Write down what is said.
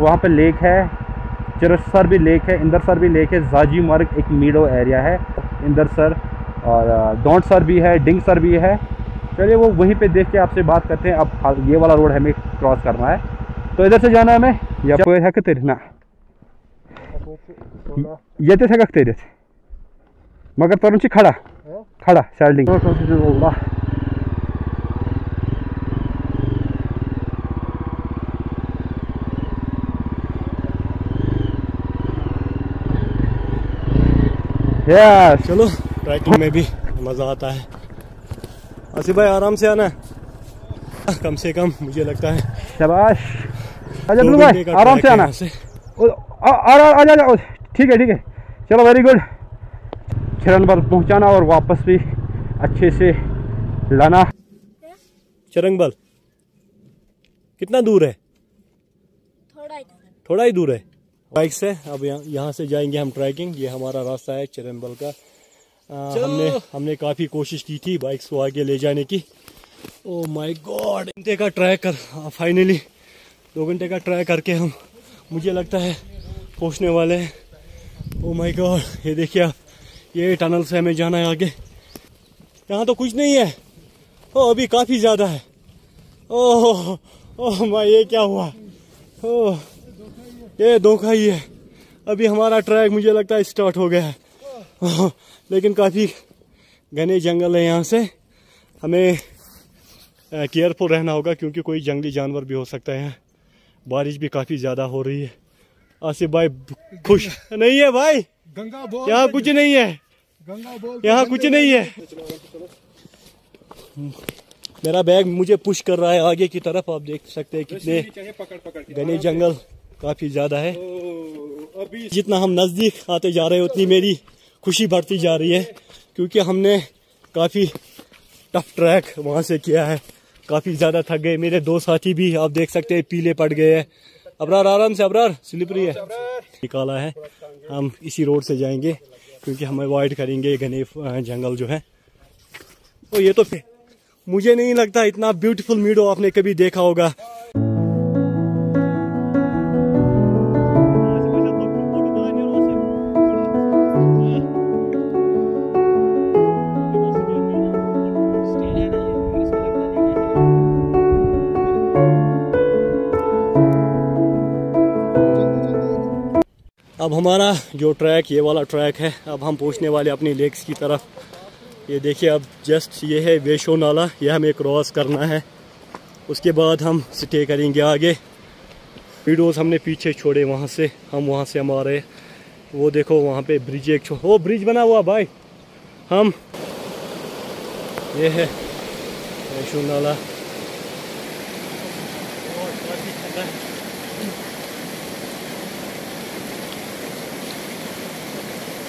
वहाँ पे लेक है, चिरसर भी लेक है, इंदरसर भी लेक है, जाजी मार्ग एक मीडो एरिया है इंदरसर, और दौंडसर भी है, डिंगसर भी है। चलिए वो वहीं पे देख के आपसे बात करते हैं। अब ये वाला रोड हमें क्रॉस करना है, तो इधर से जाना है हमें। या ना ये तो मगर तर खड़ा खड़ा सैल्डिंग। चलो ट्रैकिंग में भी मज़ा आता है। आसिफ भाई आराम से आना, कम से कम मुझे लगता है। शाबाश, अच्छा ब्लू भाई आराम से आना। ठीक है चलो, वेरी गुड। चिरंगबल पहुंचाना और वापस भी अच्छे से लाना। चिरंगबल कितना दूर है? थोड़ा ही दूर है बाइक से। अब यहाँ से जाएंगे हम ट्रैकिंग। ये हमारा रास्ता है चिरंगबल का। हमने काफ़ी कोशिश की थी बाइक्स को आगे ले जाने की। ओह माय गॉड, 2 घंटे का ट्रैक फाइनली 2 घंटे का ट्रैक करके हम मुझे लगता है पहुँचने वाले हैं। ओह माय गॉड, ये देखिए आप, ये टनल से हमें जाना है आगे। यहाँ तो कुछ नहीं है। ओह अभी काफ़ी ज़्यादा है। ओह माय, ये क्या हुआ? ओह ये धोखा ही है। अभी हमारा ट्रैक मुझे लगता है स्टार्ट हो गया है, लेकिन काफ़ी घने जंगल है। यहाँ से हमें केयरफुल रहना होगा क्योंकि कोई जंगली जानवर भी हो सकता है। बारिश भी काफ़ी ज़्यादा हो रही है। आसिफ भाई खुश नहीं है भाई? यहाँ कुछ नहीं है, यहाँ कुछ नहीं है। मेरा बैग मुझे पुश कर रहा है आगे की तरफ। आप देख सकते हैं कितने घने जंगल काफ़ी ज़्यादा है। जितना हम नज़दीक आते जा रहे हैं उतनी मेरी खुशी बढ़ती जा रही है क्योंकि हमने काफ़ी टफ ट्रैक वहाँ से किया है। काफ़ी ज़्यादा थक गए। मेरे 2 साथी भी आप देख सकते हैं पीले पड़ गए हैं। अबरार आराम से, अबरार स्लिपरी है। निकाला है, हम इसी रोड से जाएंगे क्योंकि हम अवॉइड करेंगे घने जंगल जो है। तो ये तो मुझे नहीं लगता इतना ब्यूटीफुल मीडो आपने कभी देखा होगा। अब हमारा जो ट्रैक, ये वाला ट्रैक है, अब हम पहुंचने वाले अपनी लेक्स की तरफ। ये देखिए अब जस्ट ये है वेशो नाला, ये हमें क्रॉस करना है। उसके बाद हम स्टे करेंगे आगे। वीडियोस हमने पीछे छोड़े वहाँ से, हम आ रहे। वो देखो वहाँ पे ब्रिज एक वो ब्रिज बना हुआ भाई। हम ये है वेशो नाला।